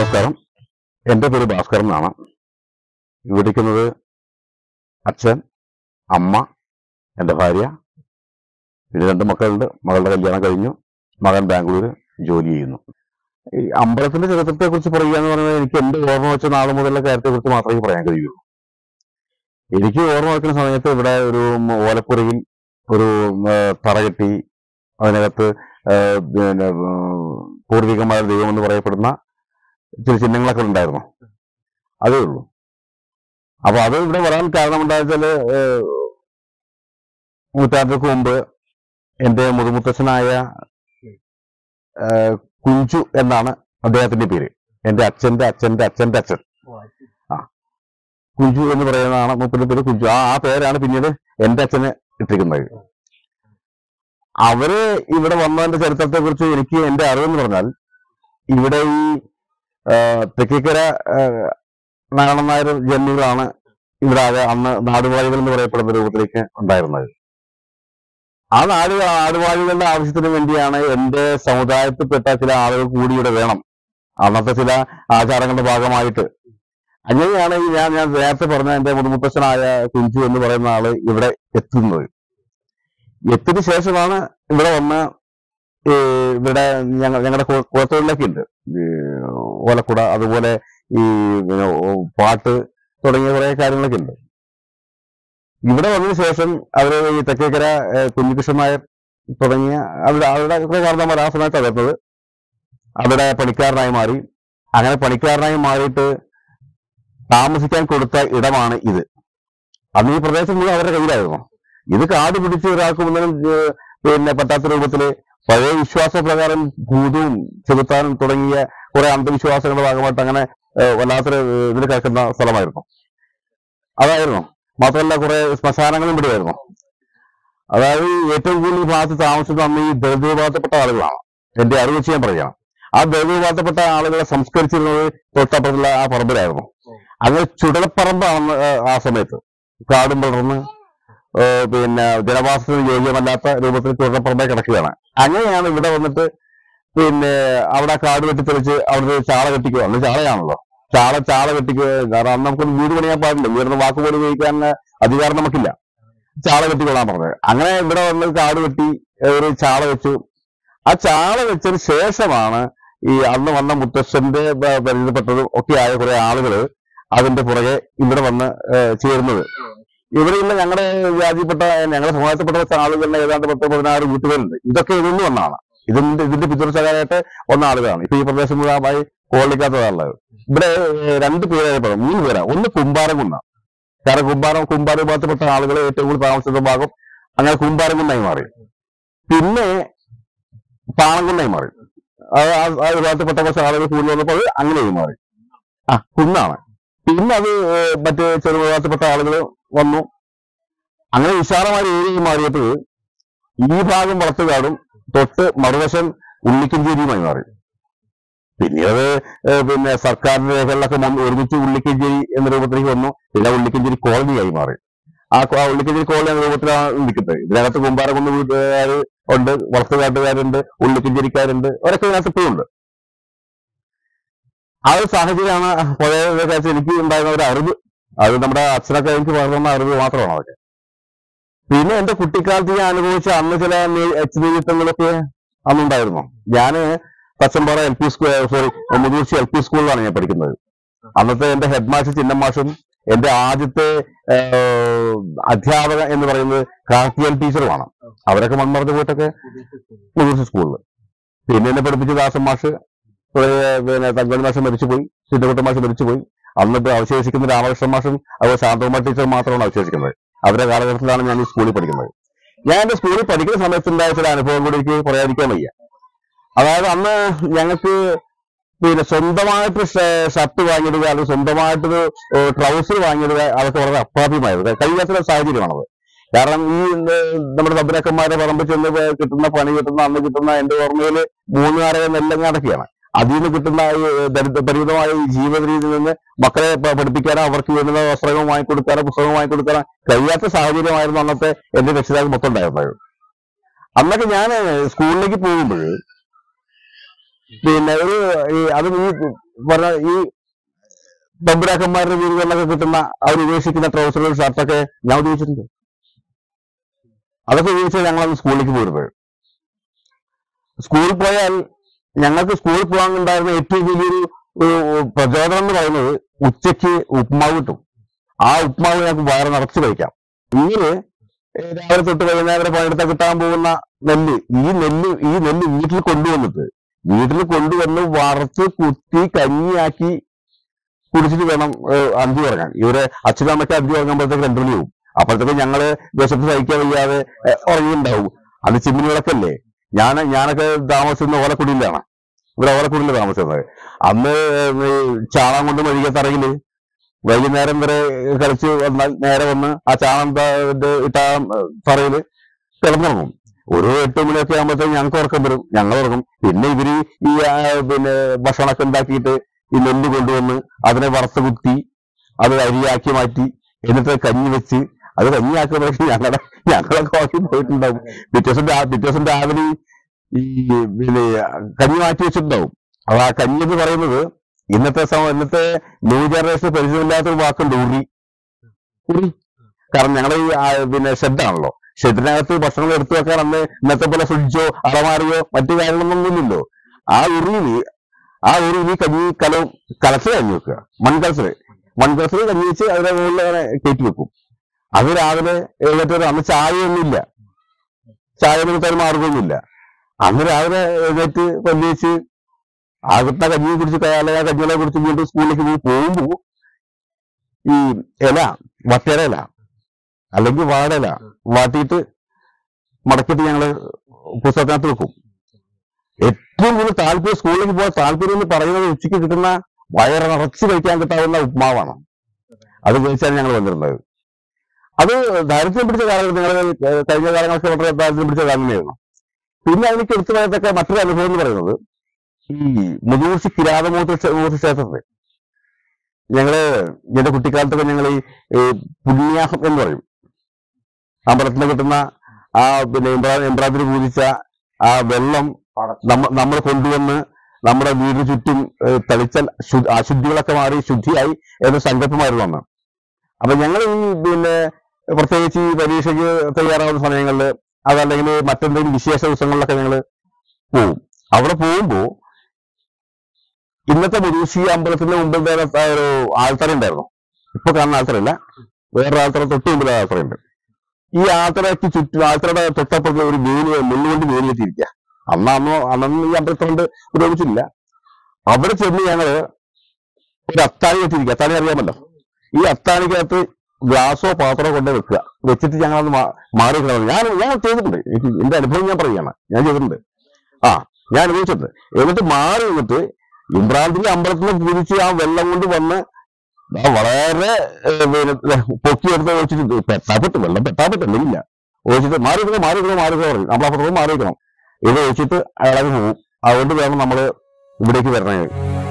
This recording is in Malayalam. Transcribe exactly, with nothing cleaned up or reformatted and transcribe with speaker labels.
Speaker 1: നമസ്കാരം. എൻ്റെ പേര് ഭാസ്കരൻ എന്നാണ്. വിളിക്കുന്നത് അച്ഛൻ, അമ്മ, എൻ്റെ ഭാര്യ, പിന്നെ രണ്ട് മക്കളുണ്ട്. മകളുടെ കല്യാണം കഴിഞ്ഞു. മകൻ ബാംഗ്ലൂര് ജോലി ചെയ്യുന്നു. ഈ അമ്പലത്തിന്റെ ചരിത്രത്തെ കുറിച്ച് പറയുക എന്ന് പറയുന്നത് എനിക്ക് എൻ്റെ ഓർമ്മ വെച്ച നാളെ മുതലുള്ള കാര്യത്തെ കുറിച്ച് മാത്രമേ പറയാൻ കഴിയുള്ളൂ. എനിക്ക് ഓർമ്മ വെക്കുന്ന സമയത്ത് ഇവിടെ ഒരു ഓലപ്പുരയിൽ ഒരു തറ കെട്ടി അതിനകത്ത് പിന്നെ പൂർവികന്മാരുടെ ദൈവം എന്ന് പറയപ്പെടുന്ന ചില ചിഹ്നങ്ങളൊക്കെ ഉണ്ടായിരുന്നു. അതേ ഉള്ളൂ. അപ്പൊ അത് ഇവിടെ വരാൻ കാരണം എന്താണെന്ന് വെച്ചാല് നൂറ്റാണ്ടുകൾക്ക് മുമ്പ് എൻ്റെ മുതുമുത്തച്ഛനായ കുഞ്ചു എന്നാണ് അദ്ദേഹത്തിന്റെ പേര്. എൻ്റെ അച്ഛന്റെ അച്ഛന്റെ അച്ഛന്റെ അച്ഛൻ ആ കുഞ്ചു എന്ന് പറയുന്നതാണ് മുപ്പതിന്റെ പേര് കുഞ്ചു. ആ ആ പേരാണ് പിന്നീട് എൻ്റെ അച്ഛന് ഇട്ടിരിക്കുന്നത്. അവര് ഇവിടെ വന്നതിന്റെ ചരിത്രത്തെ കുറിച്ച് എനിക്ക് എൻ്റെ അറിവെന്ന് പറഞ്ഞാൽ, ഇവിടെ ഈ തെക്കേക്കര നാരായണൻ നായർ ജന്മികളാണ് ഇവിടെ ആകെ അന്ന് നാടുവാഴികൾ എന്ന് പറയപ്പെടുന്ന രൂപത്തിലേക്ക് ഉണ്ടായിരുന്നത്. ആ നാട് നാടുവാഴികളുടെ ആവശ്യത്തിന് വേണ്ടിയാണ് എൻ്റെ സമുദായത്തിൽപ്പെട്ട ചില ആളുകൾ കൂടി ഇവിടെ വേണം, അന്നത്തെ ചില ആചാരങ്ങളുടെ ഭാഗമായിട്ട്. അങ്ങനെയാണ് ഈ ഞാൻ ഞാൻ നേരത്തെ പറഞ്ഞ എൻ്റെ മുതുമുത്തച്ഛനായ കുഞ്ചു എന്ന് പറയുന്ന ആള് ഇവിടെ എത്തുന്നത്. എത്തിയതിനു ശേഷമാണ് ഇവിടെ വന്ന് ഇവിടെ ഞങ്ങൾ ഞങ്ങളുടെ കുളത്തോടിലൊക്കെ ഉണ്ട് ഓലക്കുട, അതുപോലെ ഈ പാട്ട് തുടങ്ങിയ കുറെ കാര്യങ്ങളൊക്കെ ഉണ്ട്. ഇവിടെ വന്നതിന് ശേഷം അവര് ഈ തെക്കേക്കര കുഞ്ഞികൃഷ്ണൻ നായർ തുടങ്ങിയ അവരുടെ അവരുടെ കുറെ കാരണന്മാർ ആ സമയത്ത് വരുന്നത് അവിടെ പണിക്കാരനായി മാറി. അങ്ങനെ പണിക്കാരനായി മാറിയിട്ട് താമസിക്കാൻ കൊടുത്ത ഇടമാണ് ഇത്. അന്ന് ഈ പ്രദേശം മുഴുവൻ അവരുടെ കയ്യിലായിരുന്നു. ഇത് കാട് പിടിച്ച് ഒരാൾക്ക് മുന്നിലും പിന്നെ പറ്റാത്ത രൂപത്തില് പഴയ വിശ്വാസപ്രകാരം ഭൂതവും ചെലുത്താനും തുടങ്ങിയ കുറെ അന്ധവിശ്വാസങ്ങളുടെ ഭാഗമായിട്ട് അങ്ങനെ വല്ലാത്തൊരു ഇതിൽ കിടക്കുന്ന സ്ഥലമായിരുന്നു. അതായിരുന്നു. മാത്രമല്ല കുറെ ശ്മശാനങ്ങളും ഇവിടെയായിരുന്നു. അതായത് ഏറ്റവും കൂടുതൽ ഈ ഭാഗത്ത് താമസിച്ചത് അന്ന് ഈ ദളിതവിഭാഗത്തിൽപ്പെട്ട ആളുകളാണ്. എന്റെ അറിവ് വെച്ച് ഞാൻ പറയുകയാണ്. ആ ദളിതവിഭാഗത്തിൽപ്പെട്ട ആളുകളെ സംസ്കരിച്ചിരുന്നത് തൊട്ടപ്പുറത്തുള്ള ആ പറമ്പിലായിരുന്നു. അങ്ങനെ ചുടലപ്പറമ്പാണെന്ന് ആ സമയത്ത് കാടും പടർന്ന് പിന്നെ ജനവാസത്തിന് യോഗ്യമല്ലാത്ത രൂപത്തിൽ ചുടലപ്പറമ്പേ കിടക്കുകയാണ്. അങ്ങനെയാണ് ഇവിടെ വന്നിട്ട് പിന്നെ അവിടെ കാട് വെട്ടിത്തെളിച്ച് അവിടെ ചാള കെട്ടിക്കുക. അന്ന് ചാളയാണല്ലോ, ചാള ചാള കെട്ടിക്കുക. കാരണം അന്ന് നമുക്കൊന്ന് വീട് പണിയാൻ പാടില്ല, വീടിന് വാക്കുപോലും ഉപയോഗിക്കാൻ അധികാരം നമുക്കില്ല. ചാള കെട്ടിക്കൊള്ളാൻ പറഞ്ഞത്. അങ്ങനെ ഇവിടെ വന്ന് കാട് വെട്ടി ഒരു ചാള വെച്ചു. ആ ചാള വെച്ചതിന് ശേഷമാണ് ഈ അന്ന് വന്ന മുത്തശ്ശന്റെ പരിചയപ്പെട്ടതും ഒക്കെ ആയ കുറെ ആളുകള് അതിന്റെ പുറകെ ഇവിടെ വന്ന് ചേരുന്നത്. ഇവിടെയുള്ള ഞങ്ങളുടെ വ്യാജിപ്പെട്ട ഞങ്ങളുടെ സമുദായത്തിൽപ്പെട്ട ആളുകളുടെ ഏതാണ്ട് പത്ത് പതിനാറ് വീട്ടുകളുണ്ട്. ഇതൊക്കെ ഇതിൽ വന്നാണ്. ഇതിന്റെ ഇതിന്റെ പിന്തുണച്ചകാരായിട്ട് വന്ന ആളുകളാണ്. ഇപ്പൊ ഈ പ്രദേശം മുഴുവനായി കോളിക്കാത്തതാണുള്ളത്. ഇവിടെ രണ്ട് പേരായി പറയാം, മൂന്ന് പേരാ. ഒന്ന് കുമ്പാരംകുന്ന, കാരണം കുമ്പാരം കുമ്പാര വിഭാഗത്തിൽപ്പെട്ട ആളുകൾ ഏറ്റവും കൂടുതൽ താമസിച്ച ഭാഗം അങ്ങനെ കുമ്പാരംകുന്നായി മാറി. പിന്നെ പാണംകുന്നായി മാറി. ആ വിഭാഗത്തിൽപ്പെട്ട കുറച്ച് ആളുകൾ കൂടുതൽ വന്നപ്പോൾ അത് അങ്ങനെയായി മാറി. ആ കുന്നാണ്. പിന്നെ അത് മറ്റ് ചെറു വിഭാഗത്തിൽപ്പെട്ട ആളുകൾ വന്നു. അങ്ങനെ വിശാലമായ ഏരിയയിൽ മാറിയപ്പോൾ ഈ ഭാഗം വളർത്തുകാടും തൊട്ട് മറുവശം ഉള്ളിക്കഞ്ചേരിയുമായി മാറി. പിന്നീട് പിന്നെ സർക്കാരിന്റെ രേഖകളിലൊക്കെ ഒരുമിച്ച് ഉള്ളിക്കഞ്ചേരി എന്ന രൂപത്തിലേക്ക് വന്നു. പിന്നെ ഉള്ളിക്കഞ്ചേരി കോളനിയായി മാറി. ആ ഉള്ളിക്കഞ്ചേരി കോളനി എന്ന രൂപത്തിലാണ് നിൽക്കുന്നത്. ഇതിനകത്ത് കുമ്പാരകുന്ന് വീട്ടുകാർ ഉണ്ട്, വളർത്തുകാട്ടുകാരുണ്ട്, ഉള്ളിക്കഞ്ചേരിക്കാരുണ്ട്, അവരൊക്കെ ഇതിനകത്ത് ഇപ്പോഴും ഉണ്ട്. ആ ഒരു സാഹചര്യമാണ് പഴയ കാലത്ത് എനിക്ക് ഉണ്ടായിരുന്ന ഒരു അറിവ്. അത് നമ്മുടെ അച്ഛനൊക്കെ എനിക്ക് വളർന്ന അറിവ് മാത്രമാണ് അതൊക്കെ. പിന്നെ എന്റെ കുട്ടിക്കാലത്ത് ഞാൻ അനുഭവിച്ച അന്ന് ചില എക്സ്പീരിയൻസുകളൊക്കെ അന്നുണ്ടായിരുന്നു. ഞാന് Thachampara L P school sorry Muthirchi L P സ്കൂളിലാണ് ഞാൻ പഠിക്കുന്നത്. അന്നത്തെ എന്റെ ഹെഡ് മാഷ് ചിന്നമാഷും എന്റെ ആദ്യത്തെ അധ്യാപക എന്ന് പറയുന്നത് കാർത്തിയൽ ടീച്ചറുമാണ്. അവരൊക്കെ മൺമറഞ്ഞു പോയിട്ടൊക്കെ മുതിർച്ചി സ്കൂളിൽ. പിന്നെ എന്നെ പഠിപ്പിച്ച ദാസൻ മാഷ്, പിന്നെ തങ്കമണി മാഷ് മരിച്ചുപോയി, സിദ്ധകുട്ട മാഷ് മരിച്ചുപോയി. അന്നിട്ട് അവശേഷിക്കുന്ന രാമകൃഷ്ണൻ മാഷും അതുപോലെ ശാന്തകുമാർ ടീച്ചർ മാത്രമാണ് അവശേഷിക്കുന്നത്. അവരുടെ കാലഘട്ടത്തിലാണ് ഞാൻ ഈ സ്കൂളിൽ പഠിക്കുന്നത്. ഞാൻ എന്റെ സ്കൂളിൽ പഠിക്കുന്ന സമയത്തുണ്ടായ ചില അനുഭവം കൂടി എനിക്ക് പറയാതിരിക്കാൻ വയ്യ. അതായത് അന്ന് ഞങ്ങൾക്ക് പിന്നെ സ്വന്തമായിട്ട് ഷർട്ട് വാങ്ങിയിടുക, അല്ലെങ്കിൽ സ്വന്തമായിട്ടൊരു ട്രൗസർ വാങ്ങിയിടുക, അതൊക്കെ വളരെ അപ്രാപ്യമായത് കഴിയാത്ത സാഹചര്യമാണത്. കാരണം ഈ നമ്മുടെ തമ്പുരാക്കന്മാരെ പറമ്പ് ചെന്ന് കിട്ടുന്ന പണി കിട്ടുന്ന അന്ന് കിട്ടുന്ന എന്റെ ഓർമ്മയിൽ മൂന്നുകാരെ നെല്ലങ്ങാടൊക്കെയാണ്. അതിൽ നിന്ന് കിട്ടുന്ന ദരിദ്ര പരിമിതമായ ജീവിത രീതിയിൽ നിന്ന് മക്കളെ പഠിപ്പിക്കാനോ അവർക്ക് വേണ്ടുന്ന വസ്ത്രങ്ങൾ വാങ്ങിക്കൊടുക്കാനോ പുസ്തകം വാങ്ങിക്കൊടുക്കാനോ കഴിയാത്ത സാഹചര്യമായിരുന്നു അന്നത്തെ എന്റെ രക്ഷിതാക്കൾ മൊത്തം ഉണ്ടായിരുന്നത്. അന്നൊക്കെ ഞാൻ സ്കൂളിലേക്ക് പോകുമ്പോൾ പിന്നെ ഒരു അത് ഈ പറഞ്ഞ ഈ ബമ്പുരാക്കന്മാരുടെ വീടുകളിലൊക്കെ കിട്ടുന്ന അവർ ഉപേക്ഷിക്കുന്ന ട്രൗസറുകൾ ഷർട്ടൊക്കെ ഞാൻ ഉപയോഗിച്ചിട്ടുണ്ട്. അതൊക്കെ ഉപയോഗിച്ചാൽ ഞങ്ങളന്ന് സ്കൂളിലേക്ക് പോയിരുന്നത്. സ്കൂളിൽ പോയാൽ ഞങ്ങൾക്ക് സ്കൂളിൽ പോകാൻ ഉണ്ടായിരുന്ന ഏറ്റവും വലിയൊരു പ്രചോദനം എന്ന് പറയുന്നത് ഉച്ചയ്ക്ക് ഉപ്മാവ് കിട്ടും. ആ ഉപ്മാവ് ഞങ്ങൾക്ക് വയറ് നിറച്ച് കഴിക്കാം. ഇങ്ങനെ രാവിലെ തൊട്ട് വൈകുന്നേരം പണിയെടുത്താൽ കിട്ടാൻ പോകുന്ന നെല്ല് ഈ നെല്ല് ഈ നെല്ല് വീട്ടിൽ കൊണ്ടുവന്നിട്ട് വീട്ടിൽ കൊണ്ടുവന്ന് വറുത്ത് കുത്തി കഞ്ഞിയാക്കി കുടിച്ചിട്ട് വേണം അന്തി ഉറങ്ങാൻ. ഇവരെ അച്ഛനും അമ്മയ്ക്ക് അന്തി ഉറങ്ങുമ്പോഴത്തേക്ക് രണ്ടു മണി ആവും. അപ്പോഴത്തേക്ക് ഞങ്ങള് വിശപ്പ് സഹിക്കാൻ വയ്യാതെ ഉറങ്ങിയിട്ടുണ്ടാവും. അന്ന് ചിമ്മിനി വിളക്കല്ലേ. ഞാൻ ഞാനൊക്കെ താമസിക്കുന്ന ഓലക്കുടിയിലാണ്. ഇവിടെ ഓലക്കുടിയിൽ താമസിക്കുന്നത്. അന്ന് ചാണം കൊണ്ട് മെഴുകിയ തറയില് വൈകുന്നേരം വരെ കളിച്ച് വന്നാൽ നേരെ വന്ന് ആ ചാണം ഇട്ട തറയില് കിടന്നുറങ്ങും. ഒരു എട്ട് മണിയൊക്കെ ആകുമ്പോഴത്തേക്ക് ഞങ്ങൾക്ക് ഉറക്കം വരും. ഞങ്ങൾ ഉറങ്ങും. പിന്നെ ഇവര് ഈ പിന്നെ ഭക്ഷണമൊക്കെ ഉണ്ടാക്കിയിട്ട് ഈ നെല്ല് കൊണ്ടുവന്ന് അതിനെ വറുത്ത് കുത്തി അത് അരിയാക്കി മാറ്റി എന്നിട്ട് കഞ്ഞി വെച്ച് അത് കഞ്ഞിയാക്കുമ്പോഴേക്ക് ഞങ്ങളുടെ ഞങ്ങളൊക്കെ ഉറക്കി പോയിട്ടുണ്ടാവും. പിറ്റേ ദിവസം പിറ്റേ ദിവസം രാവിലെ ഈ പിന്നെ കഞ്ഞി മാറ്റി വെച്ചിട്ടുണ്ടാവും. അപ്പൊ ആ കഞ്ഞി എന്ന് പറയുന്നത് ഇന്നത്തെ ഇന്നത്തെ ന്യൂ ജനറേഷൻ പരിചയമില്ലാത്തൊരു വാക്കുണ്ട്, ഉറി. ഉറി കാരണം ഞങ്ങൾ ഈ പിന്നെ ഷെഡാണല്ലോ. ഷെഡിനകത്ത് ഭക്ഷണം എടുത്തു വെക്കാൻ അന്ന് ഇന്നത്തെ പോലെ ഫ്രിഡ്ജോ അളമാറിയോ മറ്റു കാര്യങ്ങളൊന്നുമില്ലല്ലോ. ആ ഉറിയില് ആ ഉറിയിൽ കഞ്ഞി കലവും കലത്തിൽ കഞ്ഞി വെക്കുക. മൺകലത്തില് മൺകലത്തിൽ കഞ്ഞി വെച്ച് അതിന്റെ മുകളിൽ അങ്ങനെ കയറ്റി വെക്കും. അത് രാവിലെ എഴുന്നേറ്റ് അന്ന് ചായയൊന്നുമില്ല, ചായ എടുത്താൽ മാർഗമൊന്നുമില്ല. അന്ന് രാവിലെ എഴുന്നേറ്റ് പല്ല് വെച്ച് ആ കിട്ടുന്ന കഞ്ഞിയെ കുറിച്ച് അല്ലെങ്കിൽ ആ കഞ്ഞികളെ കുറിച്ച് വീണ്ടും സ്കൂളിലേക്ക് പോയി പോകുമ്പോ ഈ ഇല വട്ടയുടെ ഇല അല്ലെങ്കിൽ വാടയില വാട്ടിയിട്ട് മടക്കിയിട്ട് ഞങ്ങള് പുസ്തകത്തിനകത്ത് വെക്കും. ഏറ്റവും കൂടുതൽ താല്പര്യം സ്കൂളിലേക്ക് പോകാൻ താല്പര്യം എന്ന് പറയുന്നത് ഉച്ചയ്ക്ക് കിട്ടുന്ന വയറ് നിറച്ച് കഴിക്കാൻ കിട്ടാവുന്ന ഉപ്മാവാണ്. അത് കഴിച്ചാണ് ഞങ്ങൾ വന്നിരുന്നത്. അത് ദാരിദ്ര്യം പിടിച്ച കാലഘട്ടം ഞങ്ങൾ കഴിഞ്ഞ കാലങ്ങളൊക്കെ വളരെ ദാരിദ്ര്യം പിടിച്ച കാലം തന്നെയായിരുന്നു. പിന്നെ അതിലേക്ക് എടുത്തു പറയത്തക്ക മറ്റൊരു അനുഭവം എന്ന് പറയുന്നത് ഈ മുതുകുറിശി കിരാതമൂർത്തി മൂർത്തി ക്ഷേത്രത്തിൽ ഞങ്ങള് എന്റെ കുട്ടിക്കാലത്തൊക്കെ ഞങ്ങൾ ഈ പുണ്യാഹം എന്ന് പറയും. അമ്പലത്തിൽ കിട്ടുന്ന ആ പിന്നെ എംബ്രാതിരി പൂജിച്ച ആ വെള്ളം നമ്മൾ കൊണ്ടുവന്ന് നമ്മുടെ വീടിന് ചുറ്റും തളിച്ചാൽ അശുദ്ധികളൊക്കെ മാറി ശുദ്ധിയായി എന്ന സങ്കല്പമായിരുന്നു അന്ന്. അപ്പൊ ഞങ്ങൾ ഈ പിന്നെ പ്രത്യേകിച്ച് ഈ പരീക്ഷയ്ക്ക് തയ്യാറാവുന്ന സമയങ്ങളിൽ അതല്ലെങ്കിൽ മറ്റെന്തെങ്കിലും വിശേഷ ദിവസങ്ങളിലൊക്കെ ഞങ്ങൾ പോവും. അവിടെ പോകുമ്പോ ഇന്നത്തെ മുതുകുറിശി അമ്പലത്തിന്റെ മുമ്പിൽ ഒരു ആൽത്തറ ഉണ്ടായിരുന്നു. ഇപ്പൊ കാണുന്ന ആൽത്തറയില്ല, വേറൊരു ആൽത്തറ തൊട്ട് മുമ്പിൽ ആൽത്തറയുണ്ട്. ഈ ആൽത്തറയ്ക്ക് ചുറ്റും ആൽത്തറയുടെ തൊട്ടപ്പുറത്ത് ഒരു വേലി മുള്ളുകൊണ്ട് വേലി എത്തിയിരിക്കുക. അന്ന് അന്നോ അന്നൊന്നും ഈ അമ്പലത്തെ കൊണ്ട് ഉപയോഗിച്ചില്ല. അവിടെ ചെന്ന് ഞങ്ങള് ഒരു അത്താണി വെച്ചിരിക്കുക. അത്താണി അറിയാമല്ലോ. ഈ അത്താണിക്കകത്ത് ഗ്ലാസോ പാത്രമോ കൊണ്ടേ വെക്കുക. വെച്ചിട്ട് ഞങ്ങളത് മാറി കിടന്നു. ഞാൻ ഞാൻ ചെയ്തിട്ടുണ്ട്. എനിക്ക് എന്റെ അനുഭവം ഞാൻ പറയുകയാണ്. ഞാൻ ചെയ്തിട്ടുണ്ട്. ആ ഞാൻ അനുഭവിച്ചിട്ടുണ്ട്. എന്നിട്ട് മാറി നിന്നിട്ട് ഇമ്രാന്തിന്റെ അമ്പലത്തിൽ പൂജിച്ച് ആ വെള്ളം കൊണ്ട് വന്ന് വളരെ പൊക്കിയെടുത്ത് ഒഴിച്ചിട്ട് പെട്ടാപ്പെട്ട് വെള്ളം പെട്ടാപ്പെട്ടില്ല ഒഴിച്ചിട്ട് മാറിയിരിക്കണം മാറിയിരിക്കണം മാറിയിരിക്കണം പറയും. നമ്മളപ്പുറത്ത് മാറിയിരിക്കണം. ഇത് ഒഴിച്ചിട്ട് അയാളെ പോകും. അതുകൊണ്ട് വേണം നമ്മള് ഇവിടേക്ക് വരണേ.